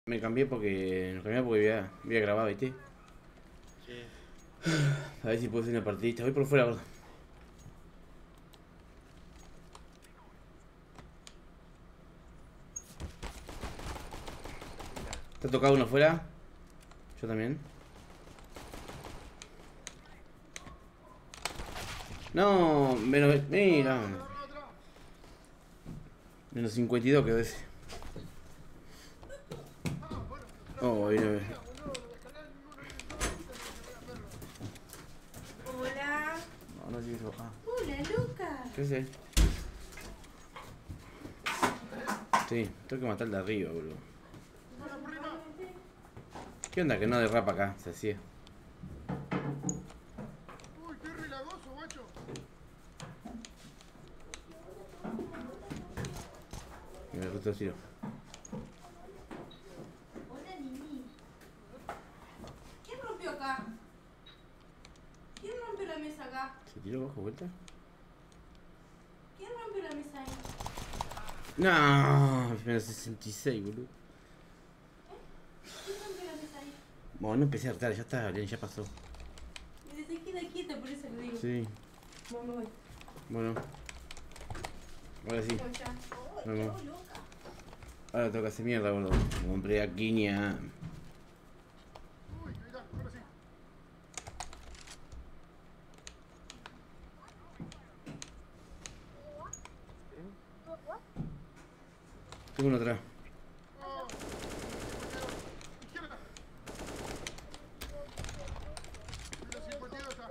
Me cambié porque. Nos cambiamos porque había grabado, ¿viste? Sí. A ver si puedo hacer una partidita. Voy por fuera, gordo. ¿Te ha tocado uno afuera? Yo también. No, menos. Mira. Menos 52 quedó ese. Oh, viene. Hola. No, no llego. Ah. Hola, Luca. ¿Qué sé? Sí, tengo que matar al de arriba, boludo. ¿Qué onda que no derrapa acá? Se hacía. Uy, qué relagoso, guacho. Me gusta tiro. Hola, Nini. ¿Quién rompió acá? ¿Quién rompió la mesa acá? ¿Se tiró bajo vuelta? ¿Quién rompió la mesa ahí? No, menos 66, boludo. ¿Quién rompió la mesa ahí? Bueno, no empecé a hartar, ya está, bien, ya pasó. Me dice, queda quieta, por eso le digo. Sí, Bueno, me voy. bueno. Ahora sí. Voy ya. No, no. Oh, loca. Ahora tengo que hacer mierda, boludo. Me compré a Kinia. Uy, ahí está, ahora sí. Tengo uno atrás. Oh, izquierda. De la 52 está.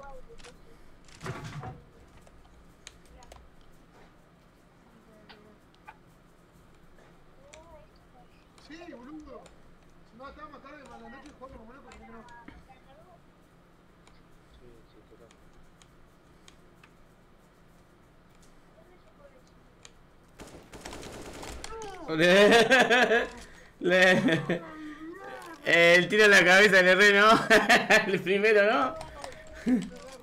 Sí, boludo. Si no, estaba más tarde, para la noche jugando como loco, porque no. Sí, sí, total. El tiro en la cabeza le re, ¿no? El primero, ¿no? Te agarro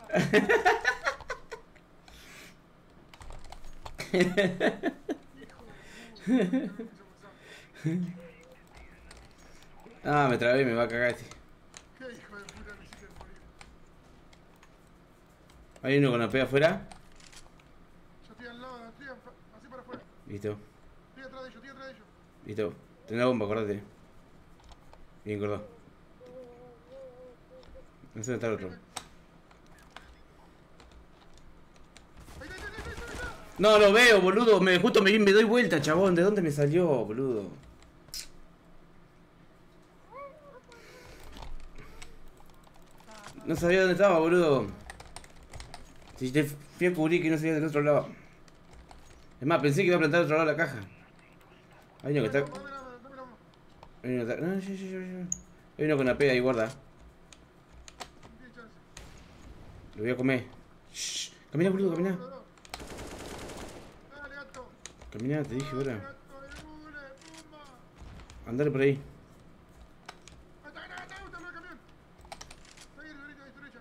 triunfada. Hijo de puta, no me quiso pasar. Ah, me trabé, me va a cagar este. Qué hijo de puta me hiciste morir. ¿Hay uno con la pega afuera? Yo estoy al lado, estoy así para afuera. Listo, Estoy atrás de ellos, estoy atrás de ellos. listo. Ten la bomba, acordate. Bien, gordo. No sé dónde está el otro. Ahí está, ahí está, ahí está, ahí está. No lo veo, boludo. Justo me doy vuelta, chabón. ¿De dónde me salió, boludo? No sabía dónde estaba, boludo. Si te fui a cubrir que no sabía del otro lado. Es más, pensé que iba a plantar del otro lado de la caja. Hay uno que está. Dame la mano, dame la mano. Hay uno que está. No, hay uno con la pega ahí, guarda. No tiene chance. Lo voy a comer. Shh. Camina, boludo, camina. Dale, gato. Camina, te dije, Dale, boludo. gato de hule, pumba. Andale por ahí. Ahí está, ahí está, está el camión. Ahí, derecha, ahí, derecha.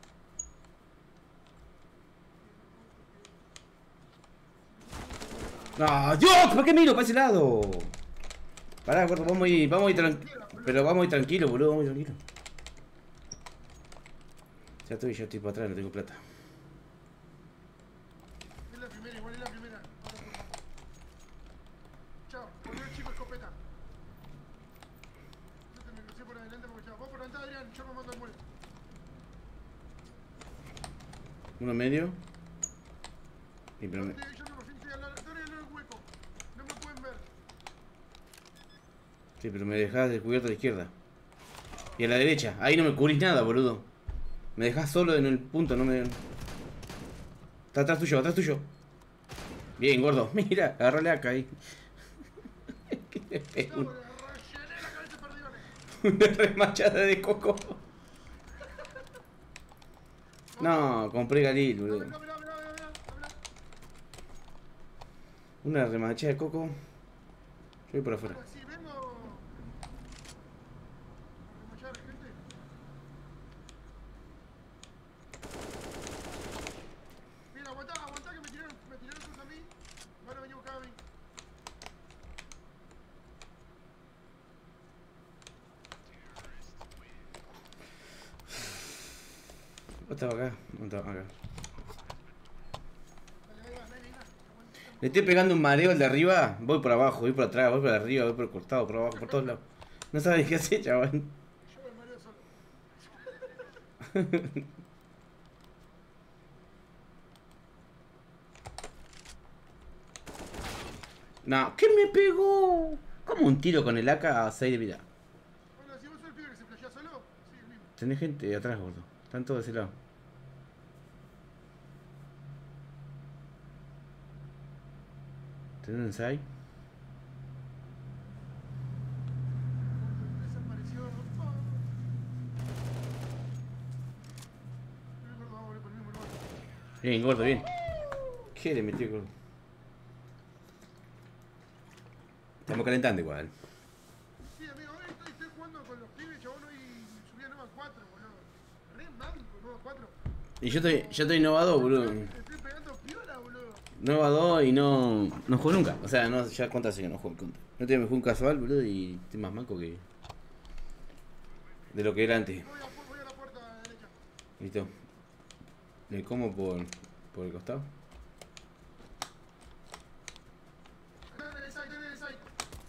¡No! ¡Dios! ¿Por qué miro para ese lado? Pará, gordo, vamos a ir tranquilo. Pero vamos a ir tranquilo, boludo, vamos a ir tranquilo. Ya estoy para atrás, no tengo plata. Es la primera, igual es la primera. Ahora por favor. Chao, volvió el chico escopeta. Yo te me crucé por adelante porque chao. Vos por adelante, Adrián, yo me mando al muerto. Uno medio. Sí, pero Yo me... por fin estoy al lado del hueco. No me pueden ver. Sí, pero me dejás descubierto a la izquierda. Y a la derecha. Ahí no me cubrís nada, boludo. Me dejás solo en el punto, no me... Está atrás tuyo, atrás tuyo. Bien, gordo. Mira, agarrale acá ahí. Que le pego No, le rellené la cabeza de perdigones. una remachada de coco. No, compré Galil, boludo. Mirá, mirá, mirá, mirá, mirá. Una remachada de coco. Yo voy por afuera. Ahora sí, vengo. ¿A remachar gente? Mira, aguantá, aguantá que me tiraron cosas a mí. Ahora venimos acá a mí. estaba acá. No estaba acá. Dale, ahí va, dale, ahí va. Le estoy pegando un mareo al de arriba. Voy por abajo, voy por atrás, voy por arriba, voy por el costado, por abajo, por todos lados. No sabes qué hacer, chaval. Yo me mareo solo. No, ¿qué me pegó? ¿Cómo un tiro con el AK a 6 de vida? Bueno, si vos sos el pibe que se flashea solo, sí, el mismo. Tenés gente atrás, gordo. Están todos de ese lado. ¿Tenés un inside? Desapareció. Oh. El gordo va a volver por el mismo lugar. Bien, gordo, bien. ¿Qué le metió, gordo? Estamos calentando igual. Sí, amigo, hoy estoy jugando con los pibes, chabón, y subí a Nova 4, boludo. Re manco, Nova 4. Y yo estoy Nova 2, boludo. Estoy pegando piola, boludo. Nova 2 y no juego nunca. O sea, no, ya cuántas hace que no juego el contra. No te me juego un casual, boludo, y estoy más manco que de lo que era antes. Voy a la puerta derecha. Listo. Le como por el costado. Dale, el side, dale, el side.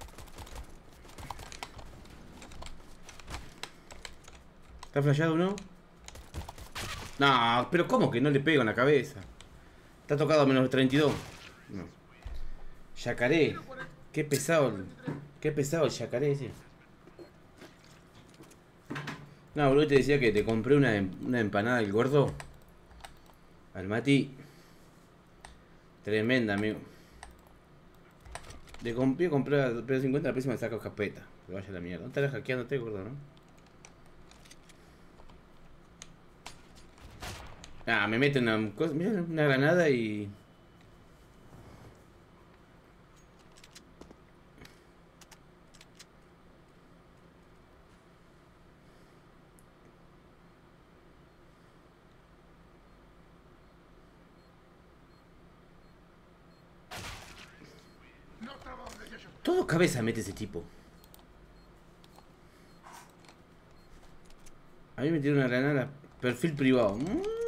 ¿Está flasheado uno? No, pero ¿cómo que no le pego en la cabeza? Está tocado a menos 32. No. Yacaré. Qué pesado. Qué pesado el yacaré ese. No, boludo, te decía que te compré una empanada del gordo. Al Mati. Tremenda, amigo. Le compré a pedo 50, la próxima me saco capeta. Que vaya a la mierda. No estarás hackeándote, gordo, ¿no? Ah, me meten una cosa, mirá, una granada y... No estaba donde decía yo. Todo cabeza mete ese tipo. A mí me tiró una granada perfil privado.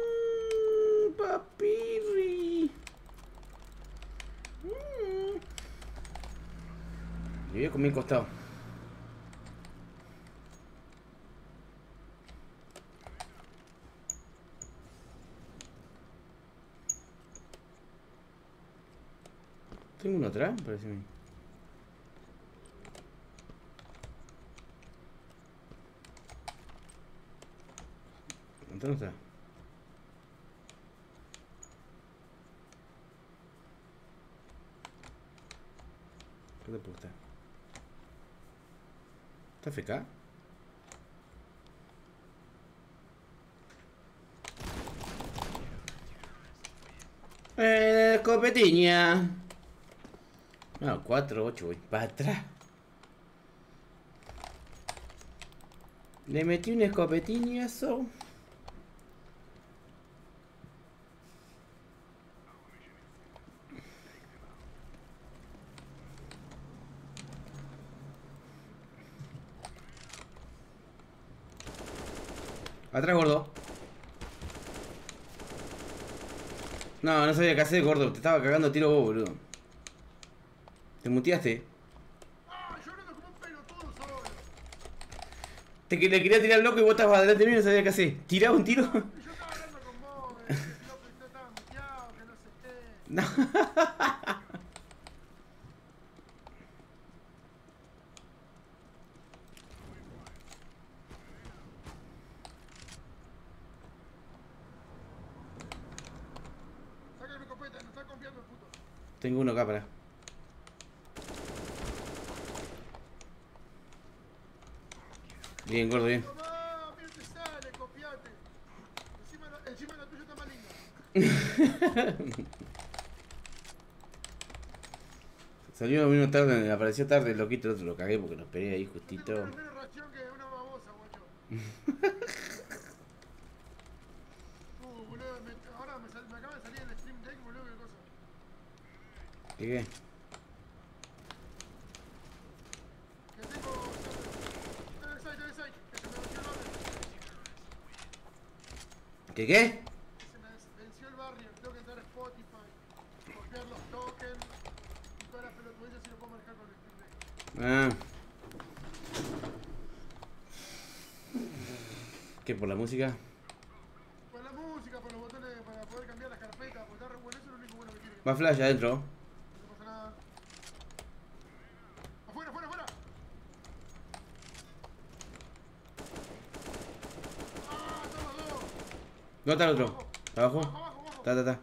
Papirri. Le voy a comer el costado. Tengo uno atrás, parece a mí. ¿Dónde está? ¿Dónde puedo estar? ¿Está FK? Escopetiña. No, 4, 8, voy para atrás. Le metí un escopetiñazo. Atrás, gordo. No, no sabía qué hacer, gordo. Te estaba cagando a tiro vos, boludo. Te muteaste. Ah, llorando como un pelotudo solo. Le quería tirar loco y vos estabas adelante mío y no sabía qué hacer. ¿Tiraba un tiro? Y yo estaba hablando con vos, que loco, que estaba muteado, que no sé qué. No. Saca mi escopeta, nos está confiando el puto. Tengo uno acá para. Bien, gordo, bien. Tomá, mira te sale, copiate. Encima la tuya está más linda. Salió vino tarde, apareció tarde el loquito, el otro lo cagué porque nos pegué ahí Yo justito. tengo menos reacción que una babosa, guacho. Boludo, ahora me acaba de salir el stream deck, boludo, qué cosa. ¿Qué? Que tengo... Dale side, que se me rompió el orden. ¿Qué? Se me venció el barrio, tengo que entrar a Spotify, copiar los tokens y todas las pelotudeces si lo puedo manejar con el Steam Deck. Ah. ¿Qué, por la música? Por la música, por los botones para poder cambiar las carpetas, porque está re bueno, eso es lo único bueno que tiene. Más flash adentro. No pasa nada. ¡Afuera, afuera, afuera! ¡Ah, estamos dos! ¿Dónde está el otro? ¿Abajo? Abajo, abajo, abajo. Está. A ver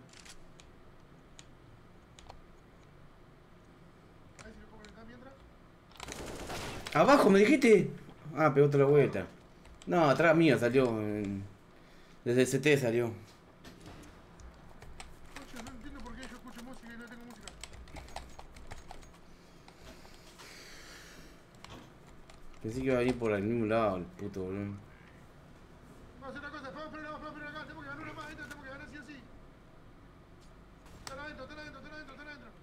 si lo puedo conectar mientras. ¡Abajo me dijiste! Ah, pegó otra vuelta. No, atrás mío salió. Desde el CT salió. Coño, no entiendo por qué yo escucho música y no tengo música. Pensé que iba a venir por el mismo lado, el puto boludo. Vamos a hacer una cosa, vamos a esperar acá, tenemos que ganar una más, esta tenemos que ganar sí o sí. Están adentro, están adentro, están adentro, están adentro.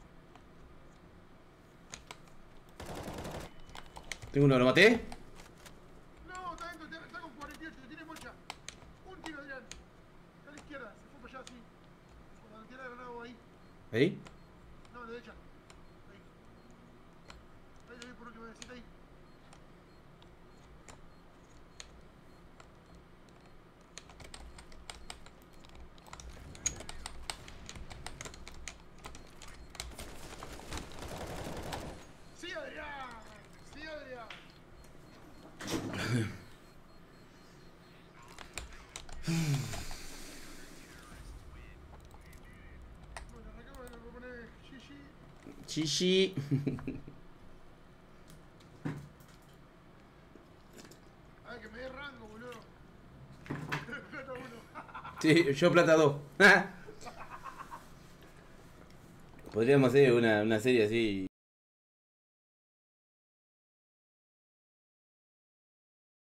Tengo uno, ¿lo maté? No, está adentro, está con 48, tiene mocha. Un tiro, Adrián. Está a la izquierda, se fue para allá, sí. Por la tierra de granado ahí. ¿Ahí? No, a la derecha. Ahí. Ahí, por último, necesita ahí. ¡Sí, Adrián! ¡Sí, Adrián! Bueno, arrancamos, le voy a poner GG. Chichi. A ver, que me dé rango, boludo. Plata 1. Sí, yo plata 2. Podríamos hacer una serie así.